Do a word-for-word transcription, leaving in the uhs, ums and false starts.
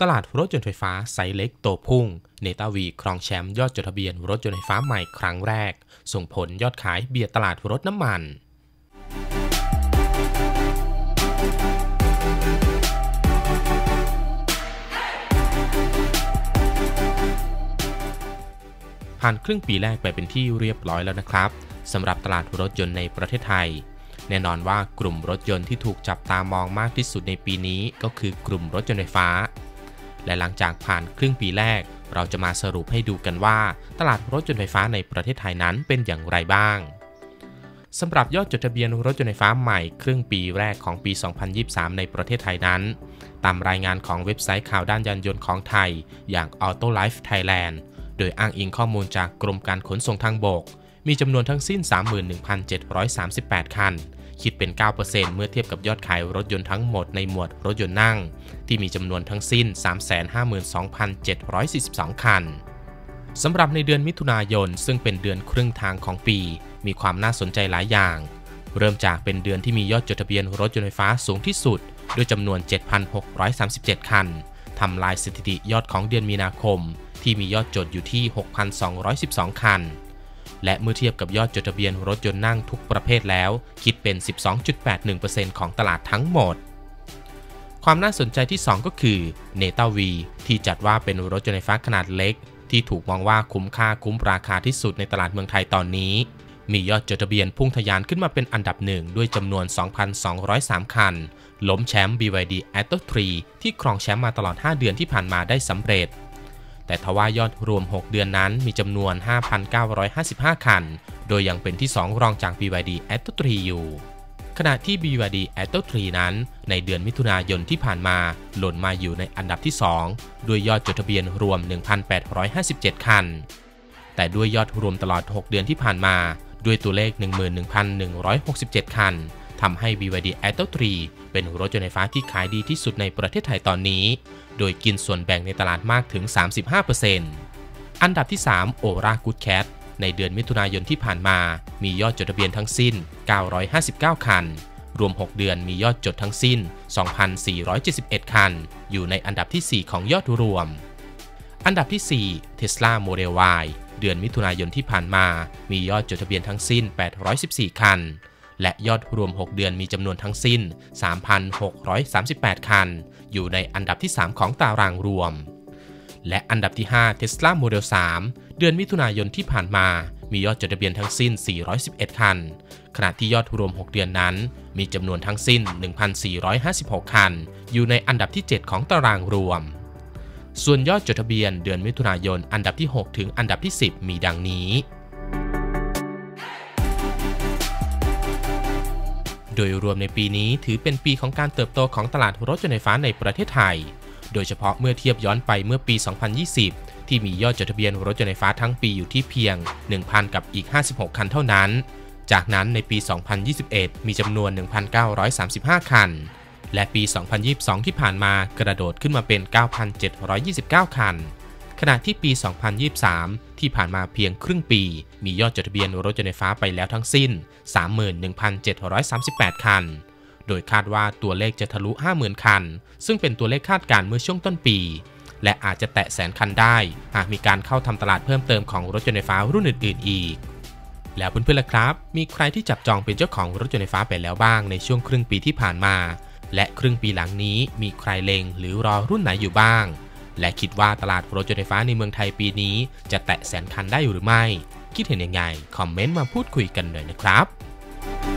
ตลาดรถยนต์ไฟฟ้าไซส์เล็กโตพุ่งเนต้าวีครองแชมป์ยอดจดทะเบียนรถยนต์ไฟฟ้าใหม่ครั้งแรกส่งผลยอดขายเบียดตลาดรถน้ำมันผ่านครึ่งปีแรกไปเป็นที่เรียบร้อยแล้วนะครับสำหรับตลาดรถยนต์ในประเทศไทยแน่นอนว่ากลุ่มรถยนต์ที่ถูกจับตามองมากที่สุดในปีนี้ก็คือกลุ่มรถยนต์ไฟฟ้าและหลังจากผ่านครึ่งปีแรกเราจะมาสรุปให้ดูกันว่าตลาดรถยนต์ไฟฟ้าในประเทศไทยนั้นเป็นอย่างไรบ้างสำหรับยอดจดทะเบียนรถยนต์ไฟฟ้าใหม่ครึ่งปีแรกของปี สองพันยี่สิบสาม ในประเทศไทยนั้นตามรายงานของเว็บไซต์ข่าวด้านยานยนต์ของไทยอย่าง Autolife Thailand โดยอ้างอิงข้อมูลจากกรมการขนส่งทางบกมีจำนวนทั้งสิ้น สามหมื่นหนึ่งพันเจ็ดร้อยสามสิบแปด คันคิดเป็น เก้าเปอร์เซ็นต์ เมื่อเทียบกับยอดขายรถยนต์ทั้งหมดในหมวดรถยนต์นั่งที่มีจำนวนทั้งสิ้น สามแสนห้าหมื่นสองพันเจ็ดร้อยสี่สิบสอง คันสำหรับในเดือนมิถุนายนซึ่งเป็นเดือนครึ่งทางของปีมีความน่าสนใจหลายอย่างเริ่มจากเป็นเดือนที่มียอดจดทะเบียนรถยนต์ไฟฟ้าสูงที่สุดด้วยจำนวน เจ็ดพันหกร้อยสามสิบเจ็ด คันทำลายสถิติยอดของเดือนมีนาคมที่มียอดจดอยู่ที่ หกพันสองร้อยสิบสอง คันและเมื่อเทียบกับยอดจดทะเบียนรถยนต์นั่งทุกประเภทแล้วคิดเป็น สิบสองจุดแปดหนึ่งเปอร์เซ็นต์ ของตลาดทั้งหมดความน่าสนใจที่สองก็คือเนต้าวีที่จัดว่าเป็นรถยนต์ไฟฟ้าขนาดเล็กที่ถูกมองว่าคุ้มค่าคุ้มราคาที่สุดในตลาดเมืองไทยตอนนี้มียอดจดทะเบียนพุ่งทะยานขึ้นมาเป็นอันดับหนึ่งด้วยจำนวน สองพันสองร้อยสาม คันล้มแชมป์ บี วาย ดี Atto สามที่ครองแชมป์มาตลอดห้าเดือนที่ผ่านมาได้สำเร็จแต่ทว่ายอดรวมหกเดือนนั้นมีจำนวน ห้าพันเก้าร้อยห้าสิบห้า คันโดยยังเป็นที่สองรองจาก บี วาย ดี Atto สามอยู่ขณะที่ บี วาย ดี Atto สามนั้นในเดือนมิถุนายนที่ผ่านมาหล่นมาอยู่ในอันดับที่สองด้วยยอดจดทะเบียนรวม หนึ่งพันแปดร้อยห้าสิบเจ็ด คันแต่ด้วยยอดรวมตลอดหกเดือนที่ผ่านมาด้วยตัวเลข หนึ่งหมื่นหนึ่งพันหนึ่งร้อยหกสิบเจ็ด คันทำให้ บี วาย ดี Atto สามเป็นรถยนต์ไฟฟ้าที่ขายดีที่สุดในประเทศไทยตอนนี้โดยกินส่วนแบ่งในตลาดมากถึง สามสิบห้าเปอร์เซ็นต์ อันดับที่สาม Ora Good Cat ในเดือนมิถุนายนที่ผ่านมามียอดจดทะเบียนทั้งสิ้นเก้าร้อยห้าสิบเก้า คันรวมหกเดือนมียอดจดทั้งสิ้น สองพันสี่ร้อยเจ็ดสิบเอ็ด คันอยู่ในอันดับที่สี่ของยอดรวมอันดับที่สี่ Tesla Model Y เดือนมิถุนายนที่ผ่านมามียอดจดทะเบียนทั้งสิ้นแปดร้อยสิบสี่ คันและยอดรวมหกเดือนมีจำนวนทั้งสิ้น สามพันหกร้อยสามสิบแปด คันอยู่ในอันดับที่สามของตารางรวมและอันดับที่ห้า Tesla Model สาม เดือนมิถุนายนที่ผ่านมามียอดจดทะเบียนทั้งสิ้นสี่ร้อยสิบเอ็ด คันขณะที่ยอดรวมหกเดือนนั้นมีจำนวนทั้งสิ้น หนึ่งพันสี่ร้อยห้าสิบหก คันอยู่ในอันดับที่เจ็ดของตารางรวมส่วนยอดจดทะเบียนเดือนมิถุนายนอันดับที่หกถึงอันดับที่สิบมีดังนี้โดยรวมในปีนี้ถือเป็นปีของการเติบโตของตลาดรถยนต์ไฟฟ้าในประเทศไทยโดยเฉพาะเมื่อเทียบย้อนไปเมื่อปี สองพันยี่สิบ ที่มียอดจดทะเบียนรถยนต์ไฟฟ้าทั้งปีอยู่ที่เพียง หนึ่งพัน กับอีกห้าสิบหก คันเท่านั้นจากนั้นในปี สองพันยี่สิบเอ็ด มีจำนวน หนึ่งพันเก้าร้อยสามสิบห้า คันและปี สองพันยี่สิบสอง ที่ผ่านมากระโดดขึ้นมาเป็น เก้าพันเจ็ดร้อยยี่สิบเก้า คันขณะที่ปี สองพันยี่สิบสาม ที่ผ่านมาเพียงครึ่งปีมียอดจดทะเบียนรถยนต์ไฟฟ้าไปแล้วทั้งสิ้น สามหมื่นหนึ่งพันเจ็ดร้อยสามสิบแปด คันโดยคาดว่าตัวเลขจะทะลุ ห้าหมื่น คันซึ่งเป็นตัวเลขคาดการณ์เมื่อช่วงต้นปีและอาจจะแตะแสนคันได้หากมีการเข้าทำตลาดเพิ่มเติมของรถยนต์ไฟฟ้ารุ่นอื่นๆอีกแล้วเพื่อนๆล่ะครับมีใครที่จับจองเป็นเจ้าของรถยนต์ไฟฟ้าไปแล้วบ้างในช่วงครึ่งปีที่ผ่านมาและครึ่งปีหลังนี้มีใครเล็งหรือรอรุ่นไหนอยู่บ้างและคิดว่าตลาดรถยนต์ไฟฟ้าในเมืองไทยปีนี้จะแตะแสนคันได้หรือไม่คิดเห็นยังไงคอมเมนต์มาพูดคุยกันหน่อยนะครับ